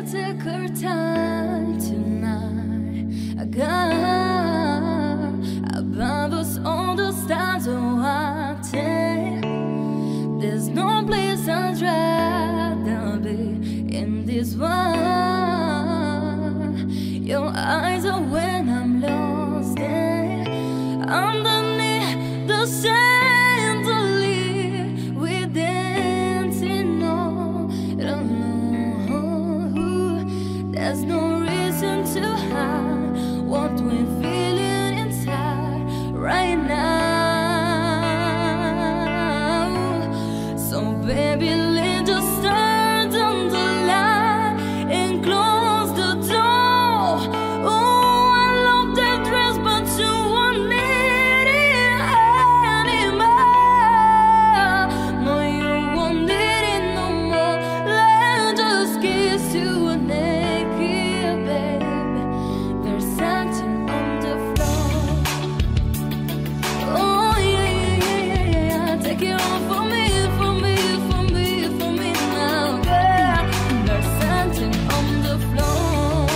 take our time tonight. I got above us all those times I take. There's no place I'd rather be in this world. Your eyes are when I'm lost underneath the chandelier. We're dancing all alone. There's no reason to hide what we're feeling inside right now. So baby, let's just turn on the light and close the door. Oh, I love that dress, but you won't need it anymore. No, you won't need it no more. Let's just kiss you naked, baby. There's something on the floor. Oh yeah, yeah, yeah, yeah, yeah. Take it off for me, for me, for me, for me now, girl. There's something on the floor.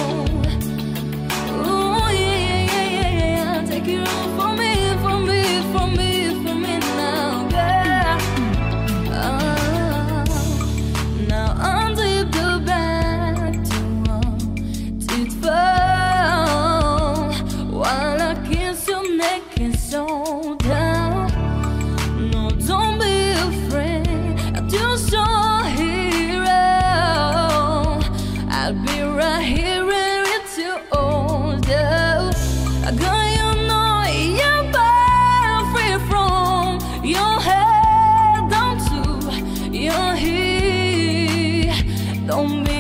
Oh yeah, yeah, yeah, yeah, yeah. Take it off for me, for me, for me, for me now, girl. Now unzip the bag to it fall while I kiss your neck and shoulder. No, don't be afraid. I'm just your hero. I'll be right here ready to hold you. I got you know you're free from your head down to your heel. Don't be